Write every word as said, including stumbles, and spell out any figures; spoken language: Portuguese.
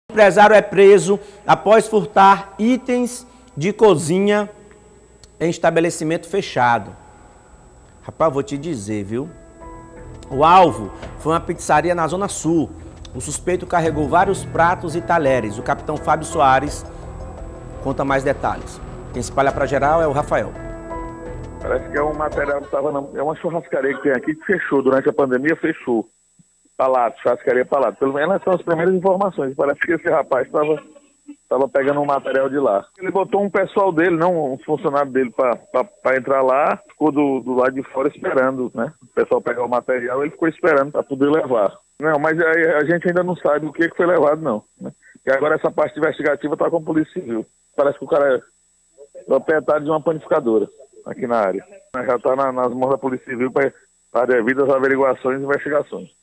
O empresário é preso após furtar itens de cozinha em estabelecimento fechado. Rapaz, vou te dizer, viu? O alvo foi uma pizzaria na Zona Sul. O suspeito carregou vários pratos e talheres. O capitão Fábio Soares conta mais detalhes. Quem espalha para geral é o Rafael. Parece que é um material que estava na... É uma churrascaria que tem aqui que fechou. Durante a pandemia fechou. Palato, churrascaria Palato. Pelo menos essas são as primeiras informações. Parece que esse rapaz estava estava pegando um material de lá. Ele botou um pessoal dele, não um funcionário dele, para entrar lá. Ficou do, do lado de fora esperando, né? O pessoal pegar o material, ele ficou esperando para poder levar. Não, mas a, a gente ainda não sabe o que, que foi levado, não. Né? E agora essa parte investigativa está com a Polícia Civil. Parece que o cara é proprietário de uma panificadora aqui na área. Já está na, nas mãos da Polícia Civil para devidas averiguações e investigações.